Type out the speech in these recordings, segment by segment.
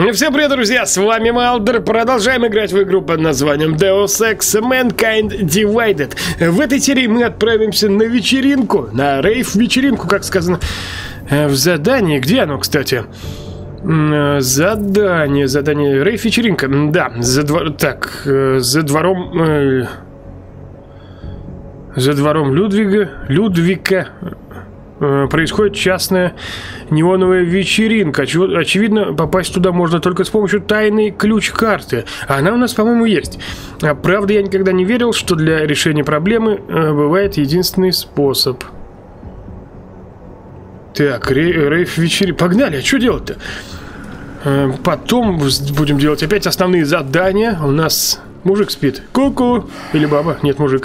Всем привет, друзья, с вами Малдер. Продолжаем играть в игру под названием Deus Ex Mankind Divided. В этой серии мы отправимся на вечеринку, на рейв-вечеринку, как сказано в задании. Где оно, кстати? Задание, рейв-вечеринка. Да, за двором Людвика происходит частная неоновая вечеринка. Очевидно, попасть туда можно только с помощью тайной ключ-карты. Она у нас, по-моему, есть. Правда, я никогда не верил, что для решения проблемы бывает единственный способ. Так, рейв-вечеринка. Погнали, а что делать-то? Потом будем делать опять основные задания. У нас мужик спит. Ку-ку. Или баба. Нет, мужик.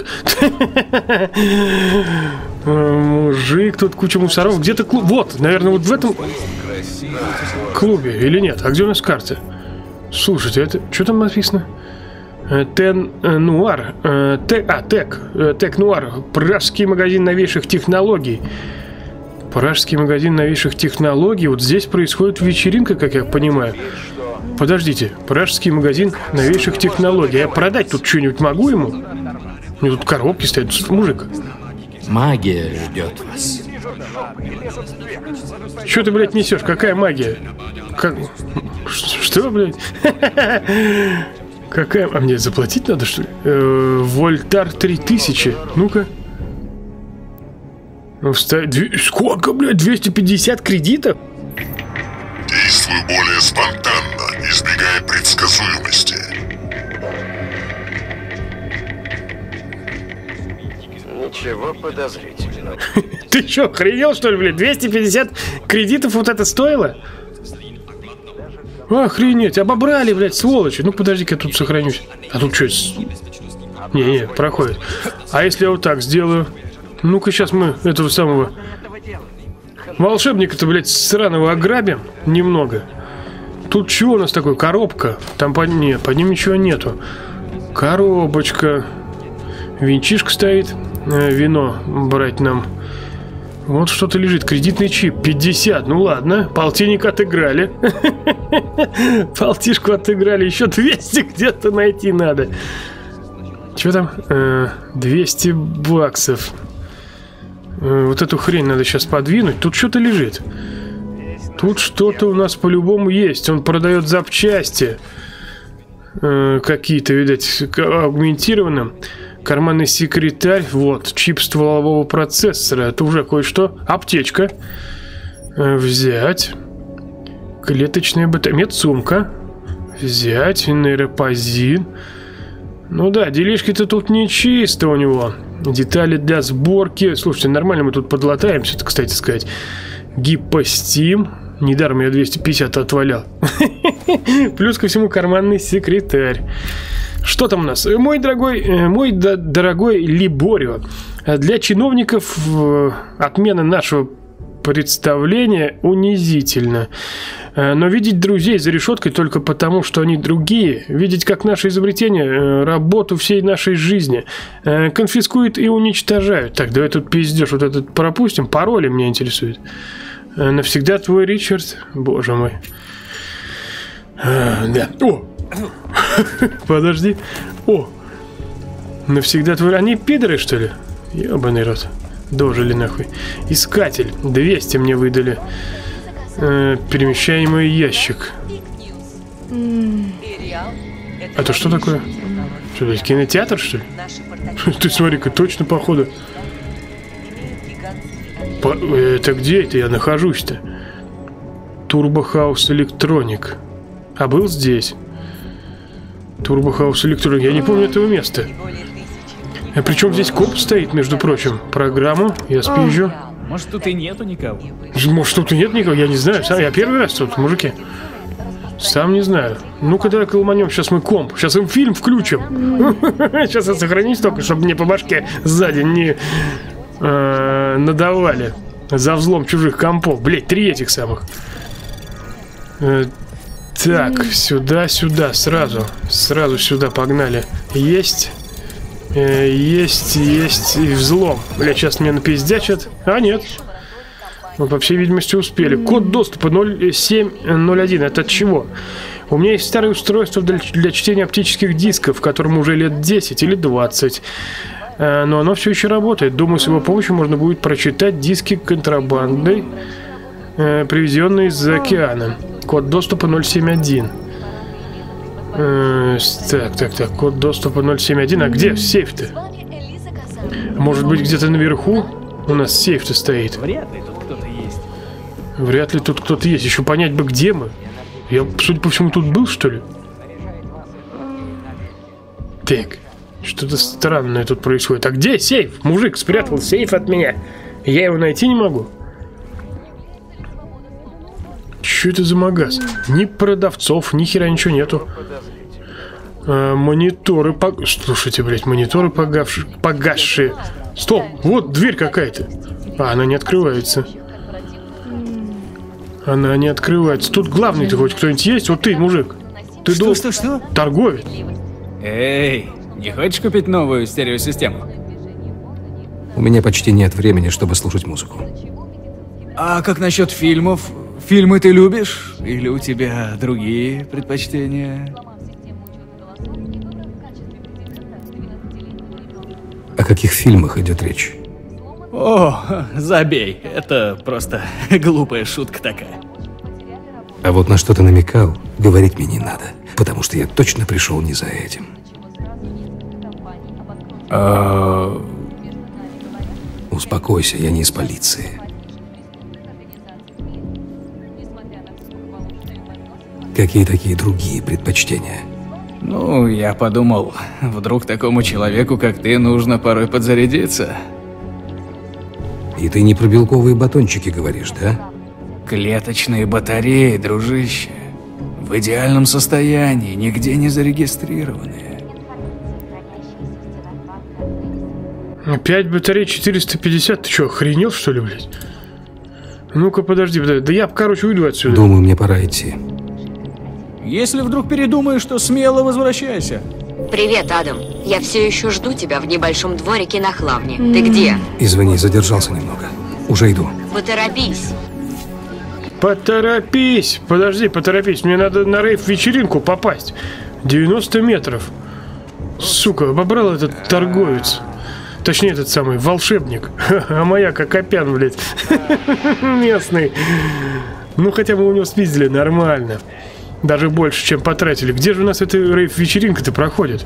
Мужик, тут куча мусоров. Где-то клуб. Вот, наверное, вот в этом клубе. Или нет? А где у нас карта? Слушайте, это... Что там написано? Тен-Нуар. Тек-Нуар. Пражский магазин новейших технологий. Пражский магазин новейших технологий. Вот здесь происходит вечеринка, как я понимаю. Подождите. Пражский магазин новейших технологий. Я продать тут что-нибудь могу ему? У меня тут коробки стоят. Мужик. Магия ждет вас. Что ты, блядь, несешь? Какая магия? Как... Что, блядь? Какая... А мне заплатить надо, что ли? Вольтар 3000. Ну-ка. Сколько, блядь? 250 кредитов? Действуй более спонтанно, избегая предсказуемости. Ничего подозрительного. Ты что, охренел, что ли, блядь? 250 кредитов вот это стоило? Охренеть, обобрали, блядь, сволочи. Ну, подожди-ка, я тут сохранюсь. А тут что? Не, проходит. А если я вот так сделаю? Ну-ка, сейчас мы этого самого волшебника-то, блядь, сраного ограбим немного. Тут чего у нас такое? Коробка. Там под ним ничего нету. Коробочка. Винчишка стоит. Вино брать нам. Вот что-то лежит. Кредитный чип. 50. Ну ладно. Полтинник отыграли. Полтишку отыграли. Еще 200 где-то найти надо. Что там? 200 баксов. Вот эту хрень надо сейчас подвинуть. Тут что-то лежит. Тут что-то у нас по-любому есть. Он продает запчасти. Какие-то, видать, аугментированным. Карманный секретарь. Вот, чип стволового процессора. Это уже кое-что. Аптечка. Взять. Клеточная батарея. Медсумка. Взять. Нейропозин. Ну да, делишки-то тут не чисто у него. Детали для сборки. Слушайте, нормально мы тут подлатаемся, кстати сказать. Гипостим. Недаром я 250 отвалял. Плюс ко всему карманный секретарь. Что там у нас? Мой дорогой Либорио. Для чиновников отмена нашего представления унизительно. Но видеть друзей за решеткой только потому, что они другие, видеть как наше изобретение, работу всей нашей жизни, конфискуют и уничтожают. Так, давай тут пиздеж вот этот пропустим. Пароли меня интересуют. Навсегда твой Ричард. Боже мой. Да. О! Подожди. О! Навсегда твой... Они пидоры, что ли? Ебаный рот. Дожили нахуй. Искатель. 200 мне выдали. Перемещаемый ящик. А то что такое? Что, блядь, кинотеатр, что ли? Ты смотри-ка, точно походу. Это где это я нахожусь-то? Турбохаус Электроник. А был здесь. Турбохаус Электроник. Я не помню этого места. А причем здесь коп стоит, между прочим. Программу я спизжу. Может, тут и нету никого? Может, тут и нет никого, я не знаю. Я первый раз тут, мужики. Сам не знаю. Ну-ка, давай ломанем. Сейчас мы комп. Сейчас им фильм включим. Сейчас я сохранюсь только, чтобы мне по башке сзади не надавали за взлом чужих компов. Блять, 3 этих самых. Так, сюда, сразу. Сразу сюда погнали. Есть. Есть и взлом. Бля, сейчас меня напиздячат. А, нет. Мы, по всей видимости, успели. Код доступа 0701. Это от чего? У меня есть старое устройство для чтения оптических дисков, которому уже лет 10 или 20. Но оно все еще работает. Думаю, с его помощью можно будет прочитать диски контрабандой, привезенные из-за океана. Код доступа 071. Так. Код доступа 071. А где сейф-то? Может быть, где-то наверху у нас сейф-то стоит? Вряд ли тут кто-то есть. Вряд ли тут кто-то есть. Еще понять бы, где мы. Я, судя по всему, тут был, что ли? Так. Что-то странное тут происходит. А где сейф? Мужик спрятал сейф от меня. Я его найти не могу. Что это за магаз? Ни продавцов, ни хера ничего нету. Мониторы Слушайте, блядь, мониторы погасшие. Стоп, вот дверь какая-то. А, она не открывается. Она не открывается. Тут главный-то хоть кто-нибудь есть? Вот ты, мужик. Ты Что? торговец. Эй, не хочешь купить новую стереосистему? У меня почти нет времени, чтобы слушать музыку. А как насчет фильмов? Фильмы ты любишь? Или у тебя другие предпочтения? О каких фильмах идет речь? О, забей. Это просто глупая шутка такая. А вот на что ты намекал, говорить мне не надо, потому что я точно пришел не за этим. Успокойся, я не из полиции. Какие такие другие предпочтения? Ну, я подумал, вдруг такому человеку, как ты, нужно порой подзарядиться. И ты не про белковые батончики говоришь, да? Клеточные батареи, дружище. В идеальном состоянии, нигде не зарегистрированные. Опять батарея 450? Ты что, охренел, что ли, блядь? Ну-ка, подожди. Да я, короче, уйду отсюда. Думаю, мне пора идти. Если вдруг передумаешь, то смело возвращайся. Привет, Адам. Я все еще жду тебя в небольшом дворике на Хлавне. Ты где? Извини, задержался немного. Уже иду. Поторопись. Поторопись. Подожди, поторопись. Мне надо на рейв-вечеринку попасть. 90 метров. Сука, обобрал этот торговец. Точнее, этот самый волшебник. А моя как Копян, блядь. Местный. Ну, хотя бы у него спиздили нормально. Даже больше, чем потратили. Где же у нас эта рейв-вечеринка-то проходит?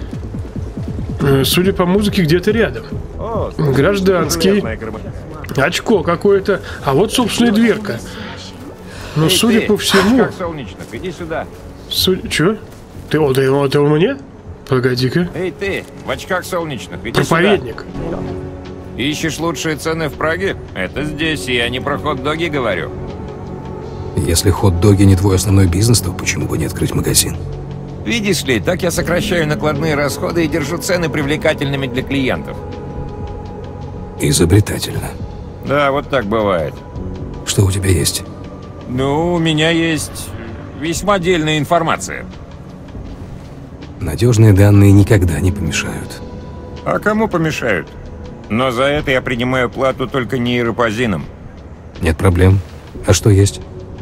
Судя по музыке, где-то рядом. Гражданский. Очко какое-то. А вот, собственно, и дверка. Но, судя по всему... Как солнечных, иди сюда. Чё? Ты у мне? Погоди-ка. Эй, ты, в очках солнечных, иди Проповедник. сюда. Ищешь лучшие цены в Праге? Это здесь, и я не про хот-доги говорю. Если хот-доги не твой основной бизнес, то почему бы не открыть магазин? Видишь ли, так я сокращаю накладные расходы и держу цены привлекательными для клиентов. Изобретательно. Да, вот так бывает. Что у тебя есть? Ну, у меня есть весьма дельная информация. Надежные данные никогда не помешают. А кому помешают? Но за это я принимаю плату только нейропозином. Нет проблем. А что есть?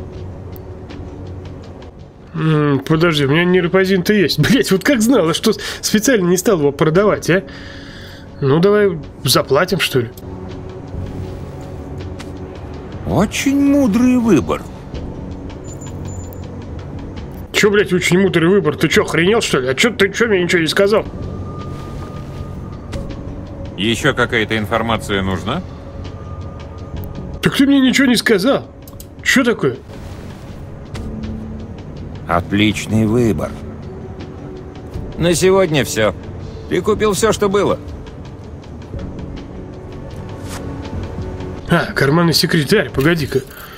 Подожди, у меня нейропозин-то есть. Блять, вот как знала, что специально не стал его продавать, а? Ну, давай заплатим, что ли. Очень мудрый выбор. Чё, блять, очень мудрый выбор? Ты чё, охренел, что ли? А ты чё мне ничего не сказал? Еще какая-то информация нужна? Так ты мне ничего не сказал. Чё такое? Отличный выбор. На сегодня все. Ты купил все, что было. А, карманный секретарь, погоди-ка.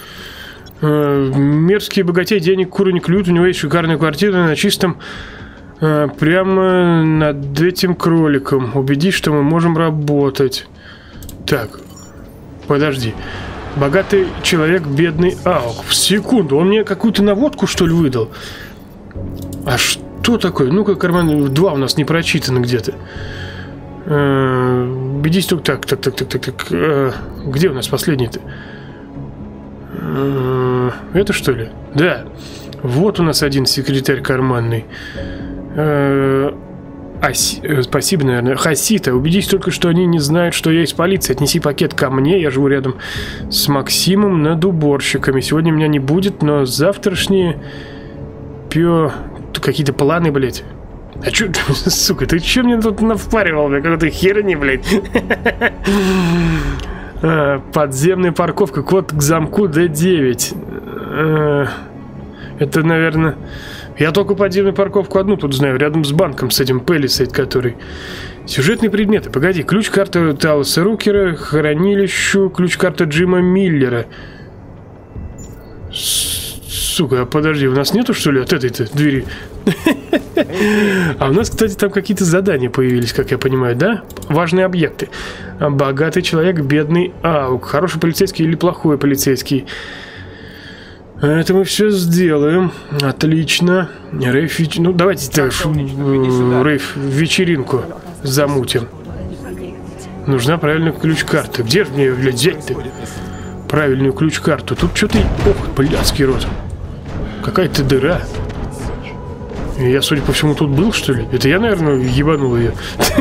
Мерзкий богатей, денег куры не клюют. У него есть шикарная квартира на чистом, прямо над этим кроликом. Убедись, что мы можем работать. Так, подожди. Богатый человек, бедный аук. В секунду, он мне какую-то наводку, что ли, выдал? А что такое? Ну-ка, карман 2 у нас не прочитано где-то. Убедись только так. Где у нас последний-то? Это что ли? Да. Вот у нас один секретарь карманный. Спасибо, наверное. Хасита, убедись только, что они не знают, что я из полиции. Отнеси пакет ко мне. Я живу рядом с Максимом над уборщиками. Сегодня меня не будет, но завтрашние... Какие-то планы, блядь. А чё, сука, ты чё мне тут навпаривал, бля, какой-то херни, блядь. Подземная парковка, код к замку D9. Это, наверное... Я только подземную парковку одну тут знаю, рядом с банком, с этим Пэлисейд, который... Сюжетные предметы, погоди. Ключ-карта Талоса Рукера, хранилищу, ключ-карта Джима Миллера. Сука, подожди, у нас нету, что ли, от этой-то двери? А у нас, кстати, там какие-то задания появились, как я понимаю, да? Важные объекты. Богатый человек, бедный аук. Хороший полицейский или плохой полицейский? Это мы все сделаем. Отлично. Рейв, ну, давайте так, рейв вечеринку замутим. Нужна правильная ключ-карта. Где же мне, блядь, взять-то правильную ключ-карту? Тут что-то... Ох, блядский рот. Какая-то дыра. Я, судя по всему, тут был, что ли? Это я, наверное, ебанул ее.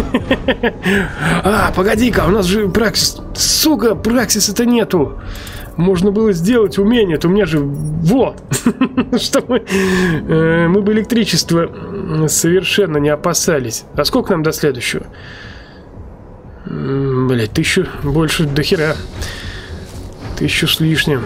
А, погоди-ка, у нас же Праксис. Сука, Праксиса-то нету. Можно было сделать умение, то у меня же... Вот! Что мы бы электричество совершенно не опасались. А сколько нам до следующего? Блять, 1000 больше до хера. 1000 с лишним.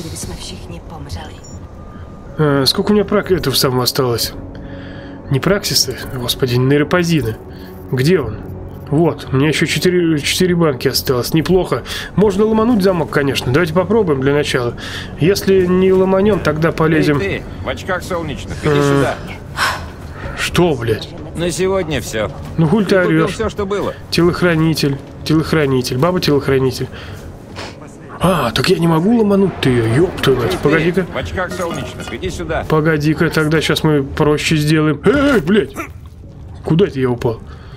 Сколько у меня этого самого осталось? Не Праксиса, господи, нейропозина. Где он? Вот, у меня еще 4 банки осталось. Неплохо. Можно ломануть замок, конечно. Давайте попробуем для начала. Если не ломанем, тогда полезем. Эй, ты, в очках солнечных, иди сюда. Что, блядь? На сегодня все. Ну хуль ты орешь. Все, что было. Телохранитель. Телохранитель. Баба-телохранитель. А, так я не могу ломануть-то ее. Ёб твою мать. Погоди-ка. В очках солнечных, иди сюда. Погоди-ка, тогда сейчас мы проще сделаем. Эй, блядь. Куда это я упал?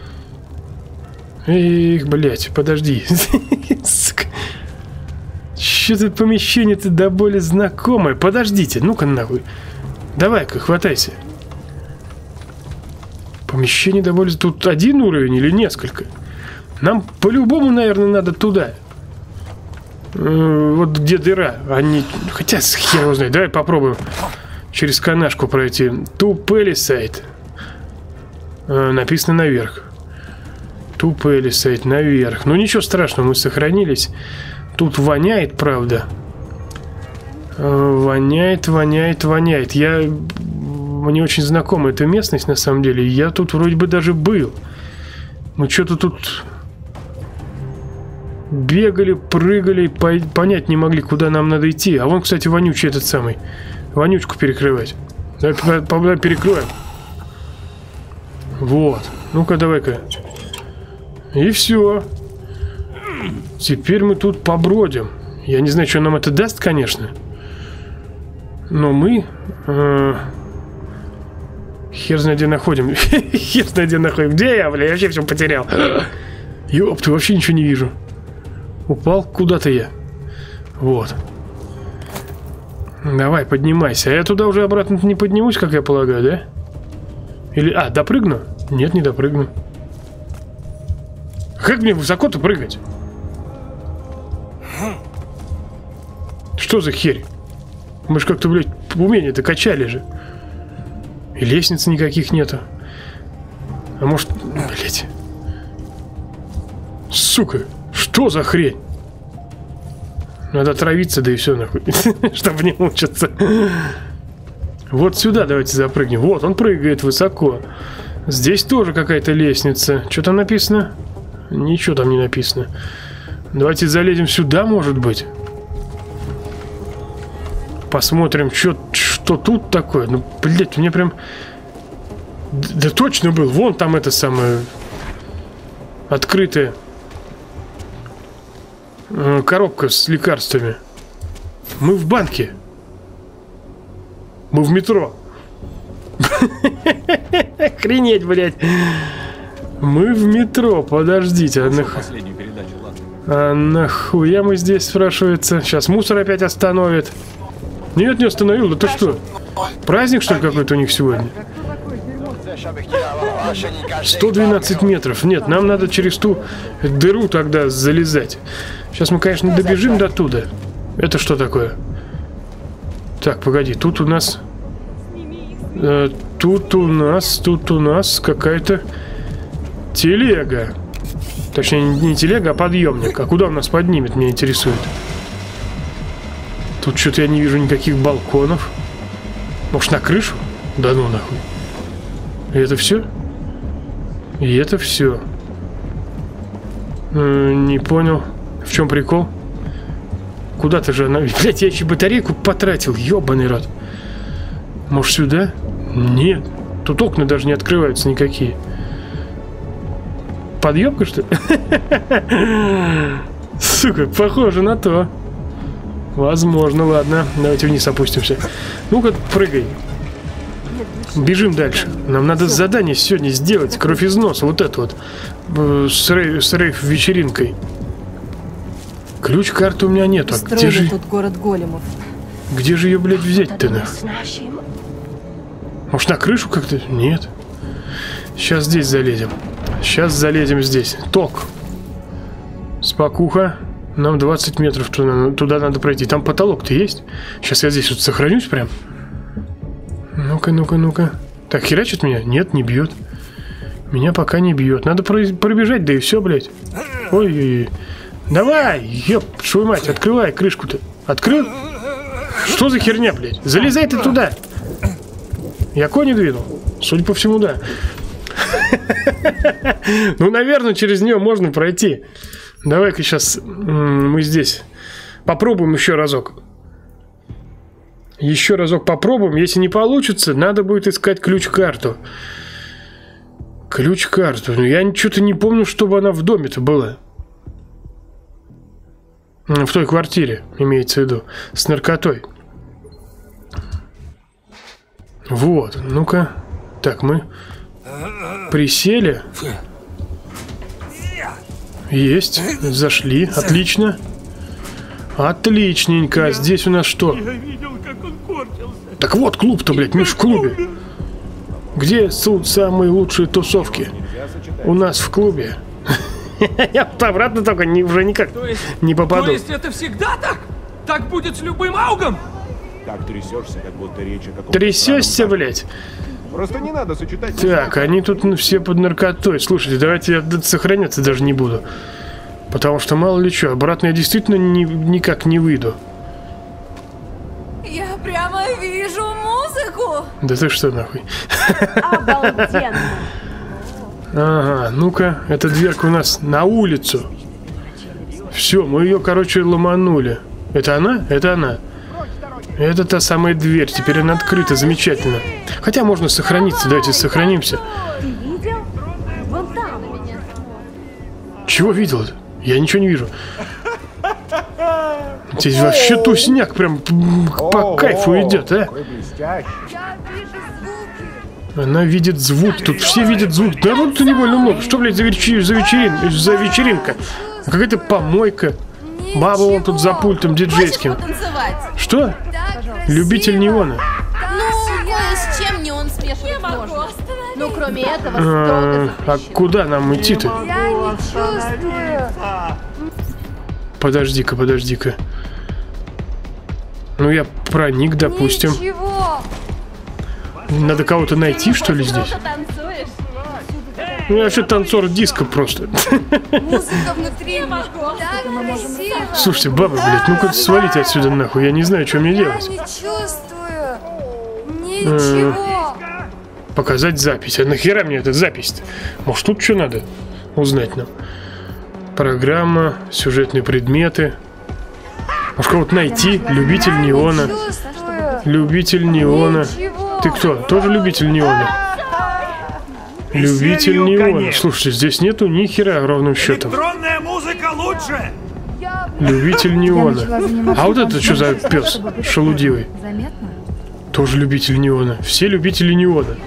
Эх, блядь, подожди. Сука. Что-то помещение-то до боли знакомое. Подождите, ну-ка нахуй. Давай-ка, хватайся. Помещение до боли... Тут один уровень или несколько? Нам по-любому, наверное, надо туда. Вот где дыра. Они... Хотя, хер его знает. Давай попробуем через канашку пройти. To Palisade. Написано наверх. To Palisade, наверх. Ну ничего страшного, мы сохранились. Тут воняет, правда. Воняет. Мне очень знакома эта местность, на самом деле. Я тут вроде бы даже был. Мы что-то тут бегали, прыгали, понять не могли, куда нам надо идти. А вон, кстати, вонючий этот самый. Вонючку перекрывать. Давай перекроем. Вот. Ну-ка, давай-ка. И все. Теперь мы тут побродим. Я не знаю, что нам это даст, конечно. Но мы... Хер знает, где находим. Хер знает, где находим. Где я, бля? Я вообще все потерял. Ёп, ты вообще ничего не вижу. Упал куда-то я. Вот. Давай, поднимайся. А я туда уже обратно не поднимусь, как я полагаю, да? Или... А, допрыгну? Нет, не допрыгну. Как мне высоко-то прыгать? Что за херь? Мы ж как-то, блядь, умение-то качали же. И лестниц никаких нету. А может... Блядь. Сука. Что за хрень? Надо отравиться, да и все нахуй. Чтобы не мучиться. Вот сюда давайте запрыгнем. Вот, он прыгает высоко. Здесь тоже какая-то лестница. Что там написано? Ничего там не написано. Давайте залезем сюда, может быть. Посмотрим, что тут такое. Ну, блядь, мне прям... Да точно был. Вон там это самое... Открытая коробка с лекарствами. Мы в банке. Мы в метро. Охренеть, блядь. Мы в метро. Подождите. А нахуя мы здесь, спрашивается? Сейчас мусор опять остановит. Нет, не остановил. Да ты что? Праздник, что ли, какой-то у них сегодня? 112 метров. Нет, нам надо через ту дыру тогда залезать. Сейчас мы, конечно, добежим до туда. Это что такое? Так, погоди, тут у нас... Тут у нас какая-то телега. Точнее, не телега, а подъемник. А куда он нас поднимет, меня интересует. Тут что-то я не вижу никаких балконов. Может, на крышу? Да ну нахуй. И это все? И это все. Не понял. В чем прикол? Куда-то же она... Блять, я еще батарейку потратил. Ёбаный рот. Может, сюда? Нет. Тут окна даже не открываются никакие. Подъебка, что ли? Сука, похоже на то. Возможно, ладно. Давайте вниз опустимся. Ну-ка, прыгай. Бежим дальше. Нам надо задание сегодня сделать. Кровь из носа. Вот это вот. С рейв-вечеринкой. Ключ-карты у меня нет. А где же... тут город големов. Где же ее, блядь, взять-то? Может, на крышу как-то? Нет. Сейчас здесь залезем. Сейчас залезем здесь. Ток. Спокуха. Нам 20 метров туда надо пройти. Там потолок-то есть? Сейчас я здесь вот сохранюсь прям. Ну-ка, ну-ка, ну-ка. Так, херачит меня? Нет, не бьет. Меня пока не бьет. Надо пробежать, да и все, блядь. Ой-ой-ой. Давай, ёб, твою мать, открывай крышку-то. Открыл? Что за херня, блядь? Залезай ты туда. Я кони двинул? Судя по всему, да. Ну, наверное, через нее можно пройти. Давай-ка сейчас мы здесь попробуем еще разок. Еще разок попробуем. Если не получится, надо будет искать ключ-карту. Ключ-карту. Ну, я что-то не помню, чтобы она в доме-то была. В той квартире, имеется в виду. С наркотой. Вот, ну-ка. Так, мы присели. Есть, зашли, отлично. Отличненько, здесь у нас что? Так вот клуб-то, блядь, мы ж в клубе. Где тут самые лучшие тусовки? У нас в клубе. Я обратно только уже никак не попаду. То есть это всегда так? Так будет с любым аугом? Так трясешься, как будто речь о каком-то... Трясешься, блядь? Просто не надо сочетать... Так, они тут все под наркотой. Слушайте, давайте я сохраняться даже не буду. Потому что мало ли что, обратно я действительно никак не выйду. Я прямо вижу музыку. Да ты что нахуй? Обалденно. Ага, ну-ка, эта дверка у нас на улицу. Все, мы ее, короче, ломанули. Это она? Это она. Это та самая дверь. Теперь она открыта, замечательно. Хотя можно сохраниться. Давайте сохранимся. Ты видел? Вон там. Чего видел? Я ничего не вижу. Здесь вообще тусняк прям по кайфу идет, а? Она видит звук. Тут все видят звук. Да вот тут невольно много. Что, блядь, за вечеринка? Какая-то помойка. Баба вон тут за пультом диджейским. Что? Любитель неона. Ну, с чем неон смешивать можно. Ну, кроме этого, строго а куда нам идти-то? Я не чувствую. Подожди-ка, подожди-ка. Ну, я проник, допустим. Ничего. Надо кого-то найти, что ли, здесь? Ну, я вообще танцор диска просто. Музыка внутри. Так красиво. Слушайте, баба, блядь, ну-ка свалите отсюда нахуй. Я не знаю, что мне делать. Я не чувствую. Ничего. Показать запись. А нахера мне эта запись-то? Может, тут что надо узнать нам? Программа, сюжетные предметы. Может, кого-то найти? Любитель неона. Любитель неона. Ты кто? Тоже любитель неона? Любитель неона. Слушайте, здесь нету ни хера ровным счетом. Электронная музыка лучше! Любитель неона. А вот это что за пес шелудивый? Тоже любитель неона. Все любители неона.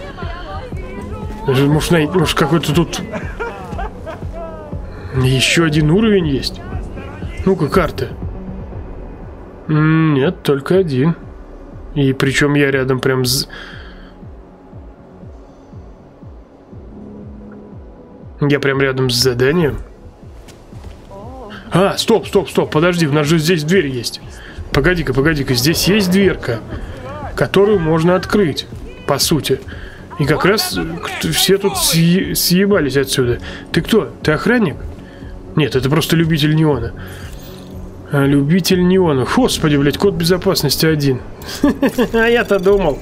Может какой-то тут... Еще один уровень есть? Ну-ка, карта. Нет, только один. И причем я рядом прям Я прям рядом с заданием. А, стоп, подожди, у нас же здесь дверь есть. Погоди-ка, здесь есть дверка, которую можно открыть, по сути. И как раз все тут съебались отсюда. Ты кто? Ты охранник? Нет, это просто любитель неона. Любитель неона. Господи, блядь, код безопасности 1. А я-то думал.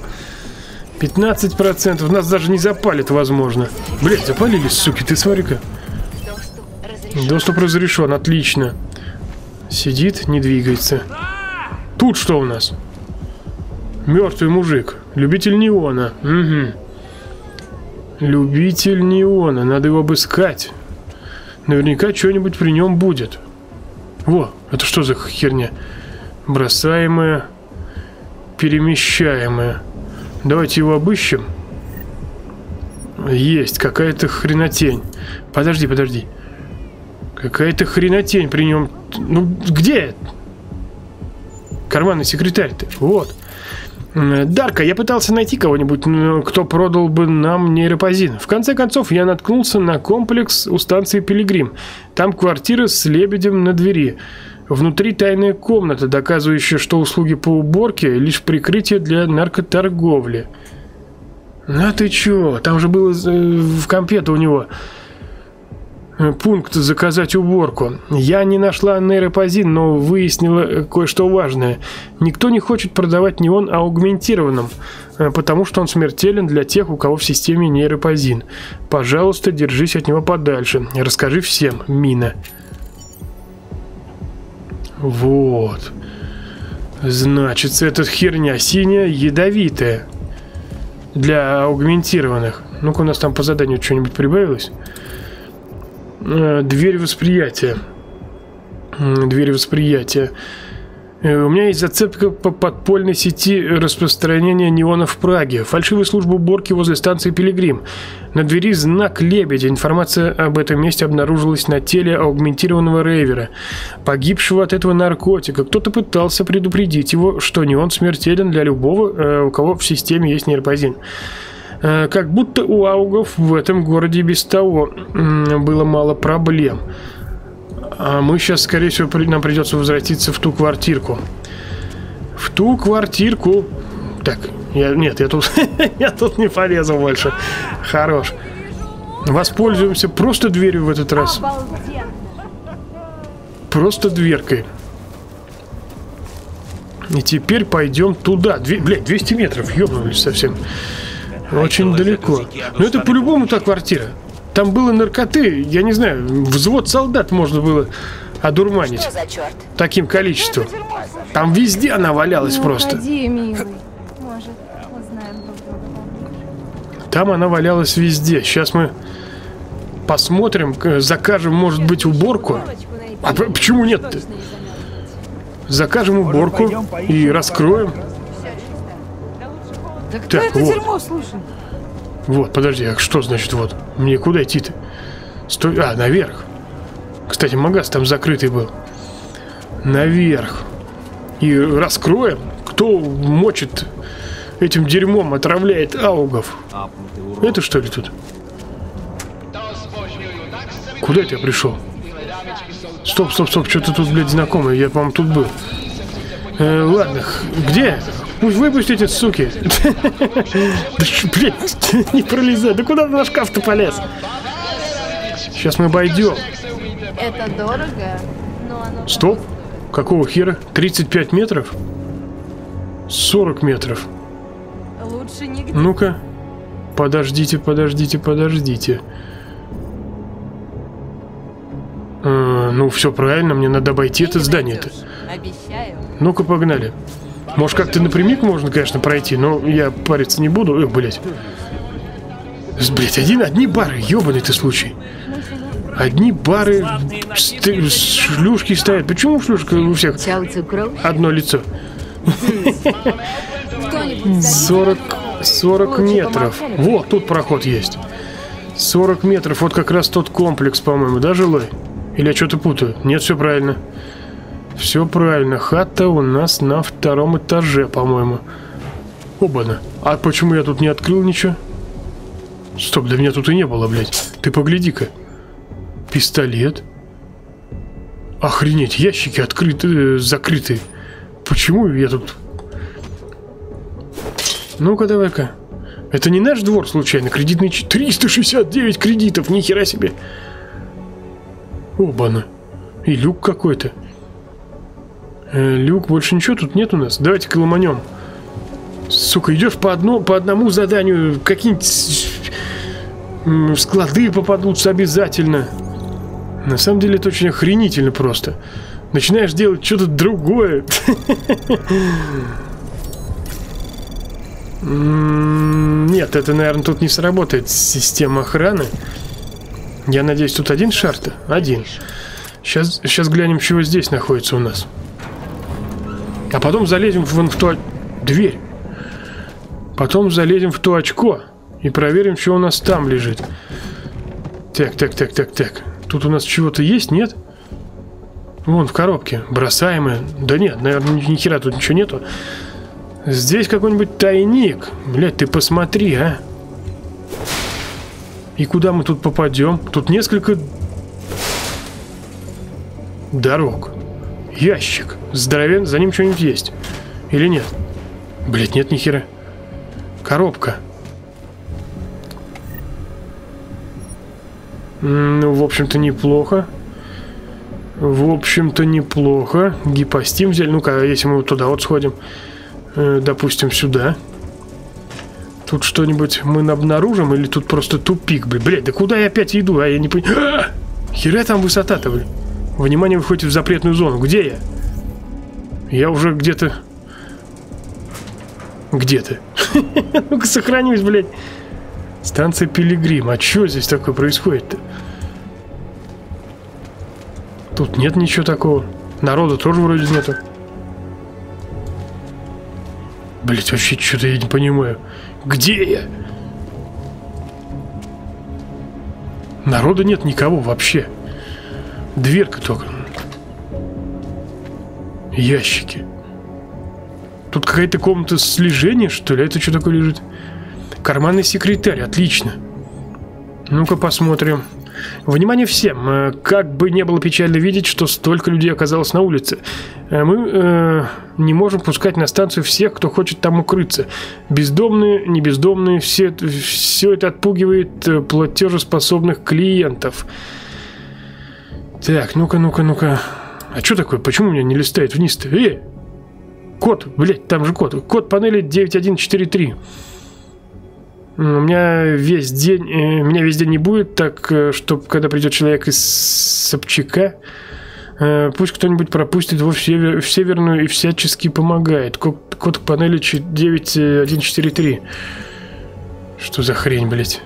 15%. Нас даже не запалит, возможно. Блядь, запалились, суки, ты смотри-ка. Доступ разрешен, отлично. Сидит, не двигается. Тут что у нас? Мертвый мужик. Любитель неона. Угу. Любитель неона. Надо его обыскать. Наверняка что-нибудь при нем будет. Во, это что за херня? Бросаемая. Перемещаемая. Давайте его обыщем. Есть какая-то хренотень. Подожди. Какая-то хренотень при нем. Ну, где? Карманный секретарь-то. Вот. Дарка, я пытался найти кого-нибудь, кто продал бы нам нейропозин. В конце концов, я наткнулся на комплекс у станции Пилигрим. Там квартира с лебедем на двери. Внутри тайная комната, доказывающая, что услуги по уборке — лишь прикрытие для наркоторговли. А ты чё? Там же было в компе-то у него пункт «Заказать уборку». Я не нашла нейропозин, но выяснила кое-что важное. Никто не хочет продавать неон аугментированным, потому что он смертелен для тех, у кого в системе нейропозин. Пожалуйста, держись от него подальше. Расскажи всем, Мина. Вот. Значит, эта херня синяя, ядовитая. Для аугментированных. Ну-ка, у нас там по заданию что-нибудь прибавилось? Дверь восприятия. Дверь восприятия. У меня есть зацепка по подпольной сети распространения неона в Праге. Фальшивая служба уборки возле станции Пилигрим. На двери знак лебедя. Информация об этом месте обнаружилась на теле аугментированного рейвера, погибшего от этого наркотика. Кто-то пытался предупредить его, что неон смертелен для любого, у кого в системе есть нейропозин. Как будто у аугов в этом городе без того было мало проблем. А мы сейчас, скорее всего, нам придется возвратиться в ту квартирку. В ту квартирку. Так, я тут я тут не полезу больше. Хорош. Воспользуемся просто дверью в этот раз. Просто дверкой. И теперь пойдем туда. Блядь, 200 метров, ёбнулись совсем. Очень далеко. Но это по-любому та квартира. Там было наркоты, я не знаю, взвод солдат можно было одурманить таким количеством. Там везде она валялась просто. Там она валялась везде. Сейчас мы посмотрим, закажем, может быть, уборку. А почему нет-то? Закажем уборку и раскроем. Так, вот. Вот, подожди, а что значит вот? Мне куда идти-то? Стой, наверх. Кстати, магаз там закрытый был. Наверх. И раскроем. Кто мочит этим дерьмом, отравляет аугов? Это что ли тут? Куда это я пришел? Стоп, что-то тут, блядь, знакомое. Я, по-моему, тут был. Ладно, где? Пусть выпустите, суки. Да что, блядь, не пролезай. Да куда ты на шкаф-то полез? Сейчас мы обойдем. Это дорого, но оно... Стоп. Какого хера? 35 метров? 40 метров. Лучше нигде. Ну-ка. Подождите. Ну, все правильно, мне надо обойти это здание-то. Обещаю. Ну-ка, погнали. Может, как-то напрямик можно, конечно, пройти, но я париться не буду. Блять. Блять, одни бары, ёбаный ты случай. Одни бары, шлюшки стоят. Почему шлюшка у всех одно лицо? 40 метров. Вот, тут проход есть. 40 метров, вот как раз тот комплекс, по-моему, да, жилой? Или я что-то путаю? Нет, все правильно. Все правильно. Хата у нас на 2-м этаже, по-моему. Оба-на. А почему я тут не открыл ничего? Стоп, да меня тут и не было, блядь. Ты погляди-ка. Пистолет. Охренеть, ящики открыты, закрыты. Почему я тут... Ну-ка, давай-ка. Это не наш двор, случайно? Кредитный 369 кредитов, нихера себе. Оба-на. И люк какой-то. Люк, больше ничего тут нет у нас. Давайте-ка ломанем. Сука, идешь по одному заданию. Какие-нибудь склады попадутся обязательно. На самом деле это очень охренительно просто. Начинаешь делать что-то другое. Нет, это, наверное, тут не сработает система охраны. Я надеюсь, тут один шар-то? Один. Сейчас глянем, чего здесь находится у нас. А потом залезем в ту дверь. Потом залезем в то очко и проверим, что у нас там лежит. Так. Тут у нас чего-то есть, нет? Вон в коробке. Бросаемое. Да нет, наверное, ни хера тут ничего нету. Здесь какой-нибудь тайник. Блядь, ты посмотри, а. И куда мы тут попадем? Тут несколько дорог. Ящик. Здоровен, за ним что-нибудь есть. Или нет? Блядь, нет ни хера. Коробка. Ну, в общем-то, неплохо. Гипостим взяли. Ну-ка, если мы туда вот сходим. Допустим, сюда. Тут что-нибудь мы обнаружим? Или тут просто тупик, блядь? Да куда я опять иду? А я не понимаю. Хера там высота-то, блядь. Внимание, выходит в запретную зону. Где я? Я уже где-то... Где ты? Ну-ка, сохранюсь, блядь. Станция Пилигрим. А что здесь такое происходит-то? Тут нет ничего такого. Народа тоже вроде нету. Блять, вообще что-то я не понимаю. Где я? Народа нет никого вообще. Дверка только. Ящики. Тут какая-то комната слежения, что ли? Это что такое лежит? Карманный секретарь, отлично. Ну-ка посмотрим. Внимание всем. Как бы не было печально видеть, что столько людей оказалось на улице. Мы не можем пускать на станцию всех, кто хочет там укрыться. Бездомные, не бездомные, все это отпугивает платежеспособных клиентов. Так, ну-ка. А что такое? Почему у меня не листает вниз-то? Код, блядь, там же код. Код панели 9143. У меня весь день не будет, так, чтобы когда придет человек из Собчака, пусть кто-нибудь пропустит его в Северную и всячески помогает. Код панели 9143. Что за хрень, блядь?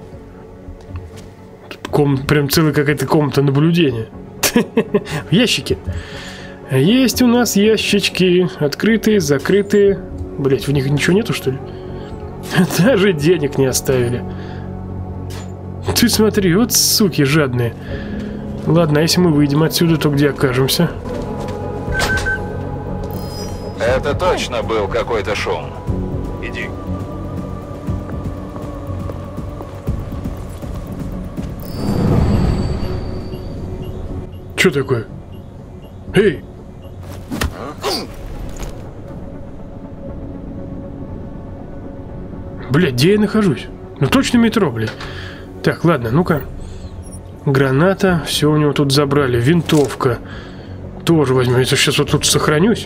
Тут прям целая какая-то комната наблюдения. Ящики. Есть у нас ящички. Открытые, закрытые. Блять, в них ничего нету, что ли? Даже денег не оставили. Ты смотри, вот суки жадные. Ладно, а если мы выйдем отсюда, то где окажемся? Это точно был какой-то шум. Иди. Что такое? Эй! Блядь, где я нахожусь? Ну точно метро, блядь. Так, ладно, ну-ка. Граната, все у него тут забрали. Винтовка тоже возьмем. Я сейчас вот тут сохранюсь.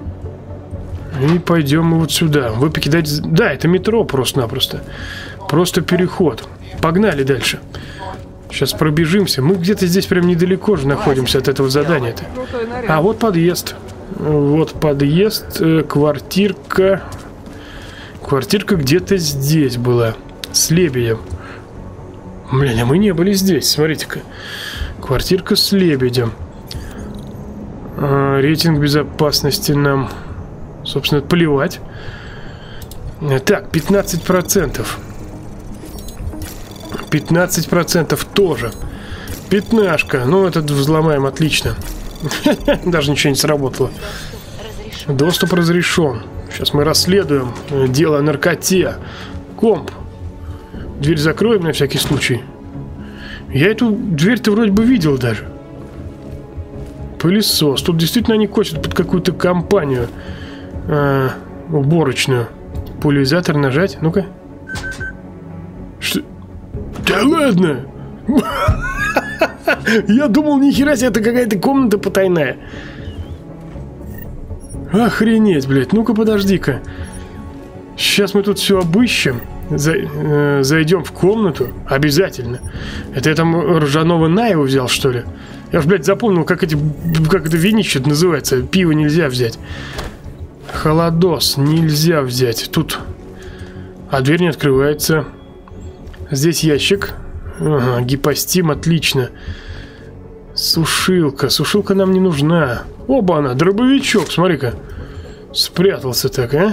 И пойдем мы вот сюда. Вы покидать... Да, это метро просто-напросто. Просто переход. Погнали дальше. Сейчас пробежимся. Мы где-то здесь прям недалеко же находимся от этого задания-то. А, вот подъезд. Вот подъезд. Квартирка. Квартирка где-то здесь была. С лебедем. Блин, а мы не были здесь. Смотрите-ка. Квартирка с лебедем. Рейтинг безопасности нам, собственно, плевать. Так, 15%. 15% тоже. Пятнашка. Ну, этот взломаем, отлично. Даже ничего не сработало. Доступ разрешен. Сейчас мы расследуем дело о наркоте. Комп. Дверь закроем на всякий случай. Я эту дверь-то вроде бы видел даже. Пылесос. Тут действительно они косят под какую-то компанию уборочную. Пульверизатор нажать. Ну-ка. Что? Да ладно! Я думал, нихера себе, это какая-то комната потайная. Охренеть, блядь. Ну-ка, подожди-ка. Сейчас мы тут все обыщем. Зайдем в комнату. Обязательно. Это я там ржаного Наева взял, что ли? Я уж, блядь, запомнил, как это винище называется. Пиво нельзя взять. Холодос нельзя взять. Тут. А дверь не открывается. Здесь ящик. Ага, гипостим, отлично. Сушилка. Сушилка нам не нужна. Оба она, дробовичок, смотри-ка. Спрятался так, а?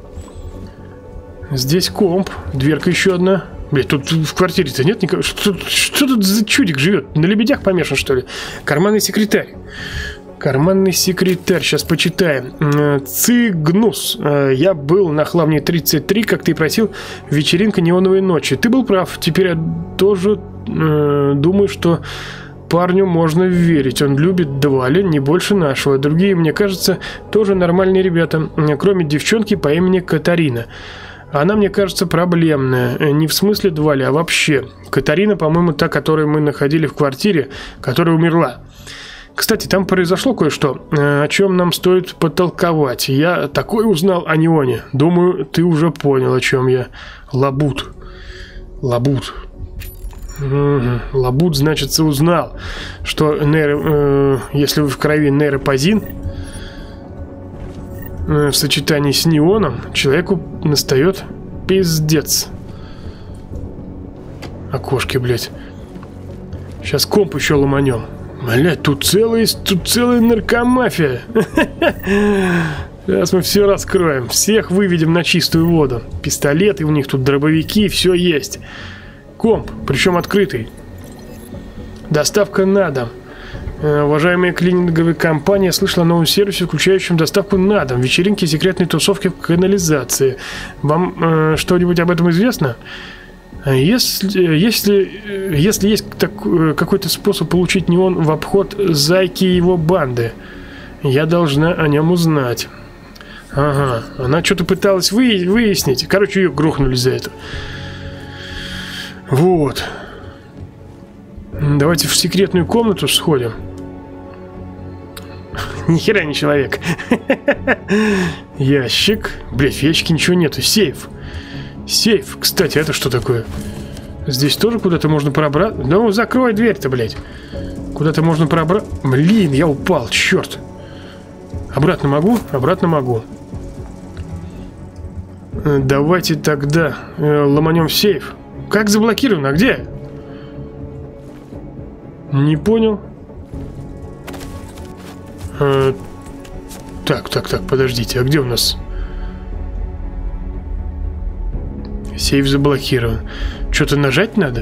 Здесь комп. Дверка еще одна. Блять, тут в квартире-то нет никого. Что тут за чудик живет? На лебедях помешан, что ли? Карманный секретарь. Карманный секретарь. Сейчас почитаем. Цигнус. Я был на Хлавне 33, как ты и просил. Вечеринка неоновой ночи. Ты был прав. Теперь я тоже думаю, что парню можно верить. Он любит Двали не больше нашего. Другие, мне кажется, тоже нормальные ребята. Кроме девчонки по имени Катарина. Она, мне кажется, проблемная. Не в смысле Двали, а вообще. Катарина, по-моему, та, которую мы находили в квартире, которая умерла. Кстати, там произошло кое-что, о чем нам стоит потолковать. Я такое узнал о Неоне. Думаю, ты уже понял, о чем я. Лабут. Лабут. Лабут, значит, узнал, что если в крови нейропозин в сочетании с неоном, человеку настает пиздец. Окошки, блядь. Сейчас комп еще ломанем. Блядь, тут целая наркомафия. Сейчас мы все раскроем. Всех выведем на чистую воду. Пистолеты у них тут, дробовики, все есть. Комп, причем открытый. Доставка на дом. Уважаемая клининговая компания слышала о новом сервисе, включающем доставку на дом. Вечеринки, секретные тусовки в канализации. Вам что-нибудь об этом известно? Если есть какой-то способ получить неон в обход Зайки и его банды, я должна о нем узнать. Ага, она что-то пыталась выяснить. Короче, ее грохнули за это. Вот. Давайте в секретную комнату сходим. Нихера не человек. Ящик. Блять, в ящике ничего нету. Сейф. Сейф. Кстати, это что такое? Здесь тоже куда-то можно пробраться. Ну, закрой дверь-то, блядь. Куда-то можно пробраться. Блин, я упал, черт. Обратно могу? Обратно могу. Давайте тогда ломанем сейф. Как заблокировано? Где? Не понял. Так, подождите. А где у нас? Сейф заблокирован. Что-то нажать надо?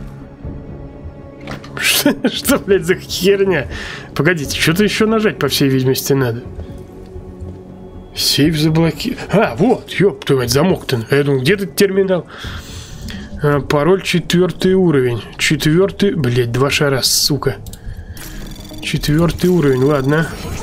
Что, блядь, за херня? Погодите, что-то еще нажать, по всей видимости, надо. Сейф заблокирован. А, вот, ёб твою мать, замок-то. Я думаю, где тут терминал? Пароль 4 уровень. 4, блядь, 2 шара, сука. 4 уровень, ладно.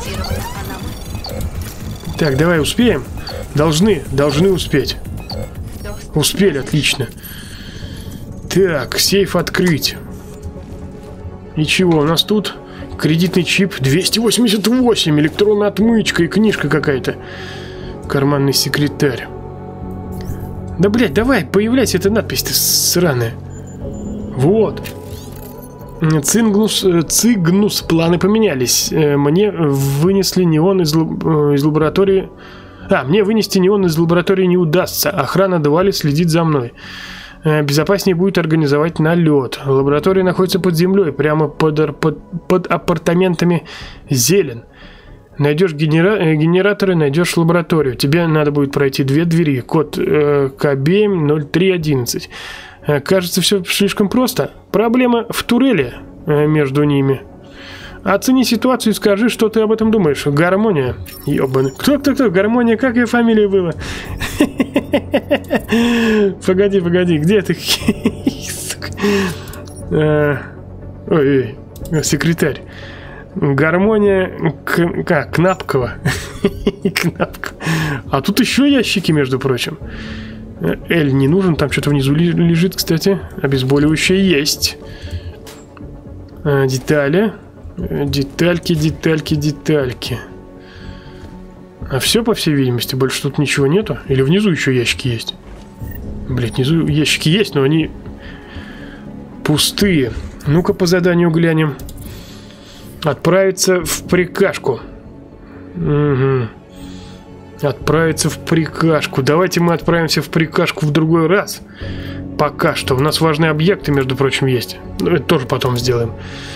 Так, давай, успеем? Должны успеть. Успели, отлично. Так, сейф открыть. И чего у нас тут? Кредитный чип 288, электронная отмычка и книжка какая-то. Карманный секретарь. Да, блядь, давай, появляйся, эта надпись-то сраная. Вот. Цигнус, планы поменялись. Мне вынесли неон из лаборатории. Мне вынести неон из лаборатории не удастся. Охрана Двали следит за мной. Безопаснее будет организовать налет. Лаборатория находится под землей, прямо под апартаментами Зелен. Найдешь генераторы, найдешь лабораторию. Тебе надо будет пройти 2 двери. Код КБ 0311. Кажется, все слишком просто. Проблема в турели между ними. Оцени ситуацию и скажи, что ты об этом думаешь. Гармония. Ёбаный. Кто? Гармония, как ее фамилия была? Погоди, где ты? Ой, секретарь. Гармония Кнапкова. Кнапкова. А тут еще ящики, между прочим. Эль не нужен, там что-то внизу лежит, кстати. Обезболивающее есть. Детали. Детальки. А все, по всей видимости, больше тут ничего нету. Или внизу еще ящики есть? Блять, внизу ящики есть, но они пустые. Ну-ка по заданию глянем. Отправиться в прикашку. Угу. Отправиться в прикашку. Давайте мы отправимся в прикашку в другой раз. Пока что. У нас важные объекты, между прочим, есть. Но это тоже потом сделаем.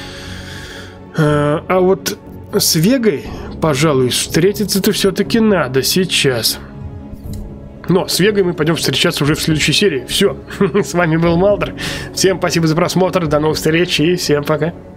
А вот с Вегой, пожалуй, встретиться-то все-таки надо сейчас. Но с Вегой мы пойдем встречаться уже в следующей серии. Все. С вами был Малдер. Всем спасибо за просмотр. До новых встреч и всем пока.